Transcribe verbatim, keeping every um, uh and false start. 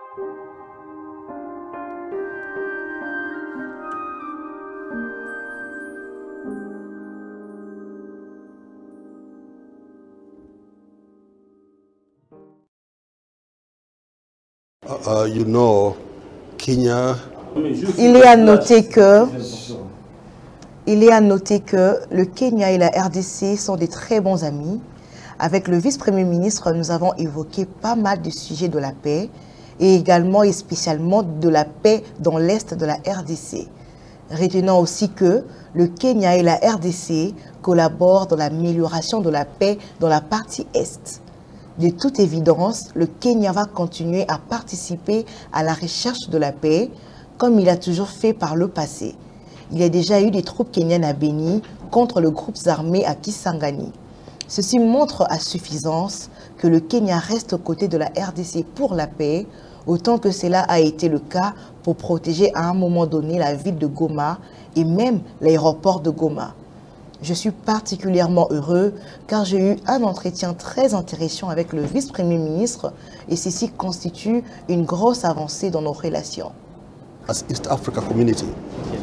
Uh, you know, Kenya. Il est à noter que il est à noter que le Kenya et la R D C sont des très bons amis. Avec le vice-premier ministre, nous avons évoqué pas mal de sujets de la paix et également et spécialement de la paix dans l'est de la R D C. Retenons aussi que le Kenya et la R D C collaborent dans l'amélioration de la paix dans la partie est. De toute évidence, le Kenya va continuer à participer à la recherche de la paix, comme il a toujours fait par le passé. Il y a déjà eu des troupes kenyanes à Beni contre les groupes armés à Kisangani. Ceci montre à suffisance que le Kenya reste aux côtés de la R D C pour la paix, autant que cela a été le cas pour protéger à un moment donné la ville de Goma et même l'aéroport de Goma. Je suis particulièrement heureux car j'ai eu un entretien très intéressant avec le vice-premier ministre et ceci constitue une grosse avancée dans nos relations. As East Africa community,